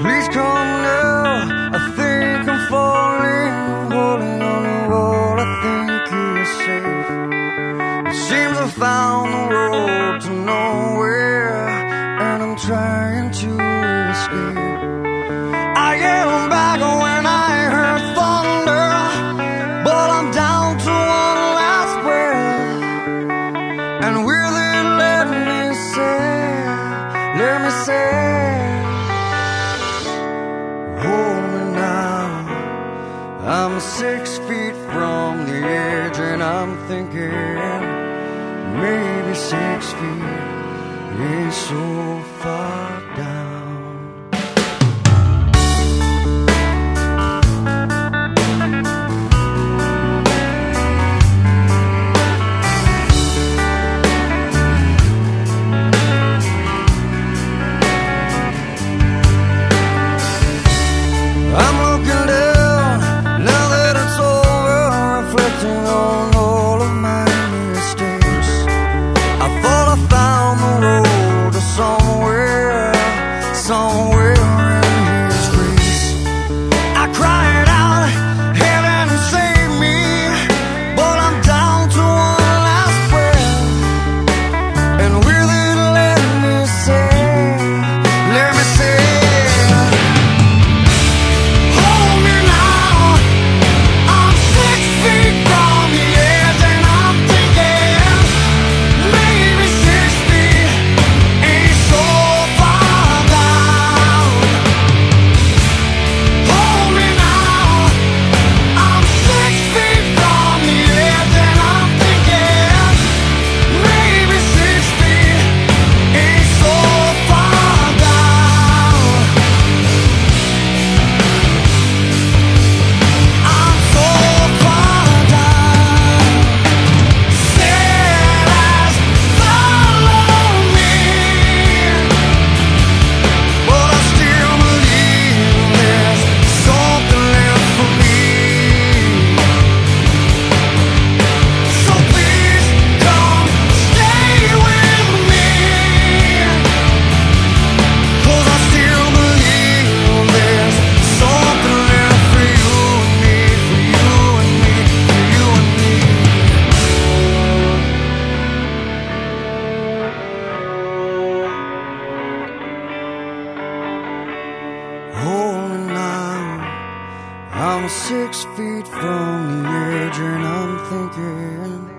Please come now, I think I'm falling. I'm holding on to what I think is safe. It seems I found the road to nowhere, and I'm trying to escape. I get back when I heard thunder, but I'm down to one last breath. And with it, let me say, hold me now. I'm 6 feet from the edge, and I'm thinking maybe 6 feet ain't so far down. I'm looking down, now that it's over, reflecting on all of my mistakes. I thought I found the road to somewhere in His grace. I cried out, heaven save me, but I'm down to one last breath. And with it, let me say, hold me now. I'm 6 feet from the edge, and I'm thinking